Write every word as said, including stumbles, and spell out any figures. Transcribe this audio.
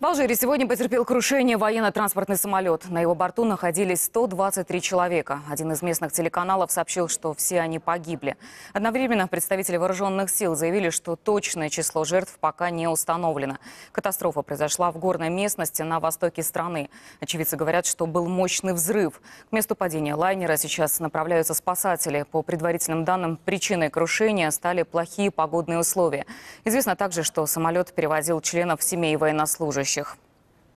В Алжире сегодня потерпел крушение военно-транспортный самолет. На его борту находились сто двадцать три человека. Один из местных телеканалов сообщил, что все они погибли. Одновременно представители вооруженных сил заявили, что точное число жертв пока не установлено. Катастрофа произошла в горной местности на востоке страны. Очевидцы говорят, что был мощный взрыв. К месту падения лайнера сейчас направляются спасатели. По предварительным данным, причиной крушения стали плохие погодные условия. Известно также, что самолет перевозил членов семей военнослужащих.